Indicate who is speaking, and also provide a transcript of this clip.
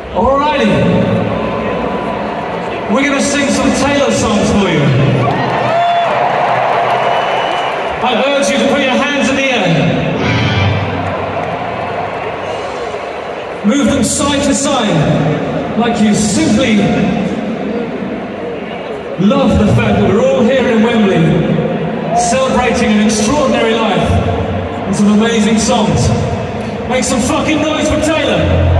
Speaker 1: Alrighty. We're going to sing some Taylor songs for you. I urge you to put your hands in the air. Move them side to side, like you simply love the fact that we're all here in Wembley, celebrating an extraordinary life and some amazing songs. Make some fucking noise for Taylor.